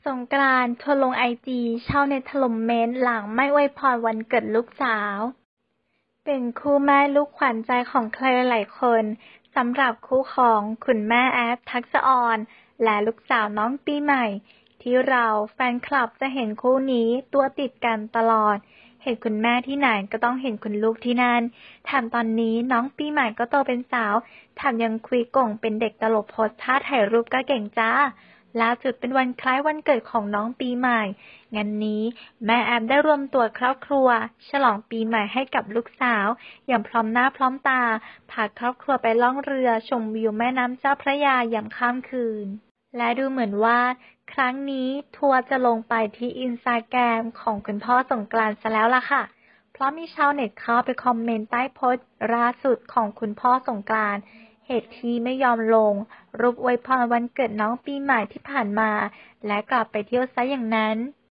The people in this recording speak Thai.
สงกรานต์ทัวร์ลงไอจีชาวเน็ตถล่มเม้นต์หลังไม่อวยพรวันเกิดลูกสาวเป็นคู่แม่ลูกขวัญใจของใครหลายคนสำหรับคู่ของคุณแม่แอฟทักษอรและลูกสาวน้องปีใหม่ที่เราแฟนคลับจะเห็นคู่นี้ตัวติดกันตลอดเห็นคุณแม่ที่ไหนก็ต้องเห็นคุณลูกที่นั่นแถมตอนนี้น้องปีใหม่ก็โตเป็นสาวแถมยังคุยโก่งเป็นเด็กตลกโพสท่าถ่ายรูปก็เก่งจ้าล่าสุดเป็นวันคล้ายวันเกิดของน้องปีใหม่งานนี้แม่แอมได้รวมตัวครอบครัวฉลองปีใหม่ให้กับลูกสาวอย่างพร้อมหน้าพร้อมตาพาครอบครัวไปล่องเรือชมวิวแม่น้ำเจ้าพระยายามค่ำคืนและดูเหมือนว่าครั้งนี้ทัวร์จะลงไปที่อินสตาแกรมของคุณพ่อสงกรานต์ซะแล้วล่ะค่ะเพราะมีชาวเน็ตเข้าไปคอมเมนต์ใต้โพสต์ล่าสุดของคุณพ่อสงกรานต์เหตุที่ไม่ยอมลงรูปอวยพรวันเกิดน้องปีใหม่ที่ผ่านมาและกลับไปเที่ยวซะอย่างนั้น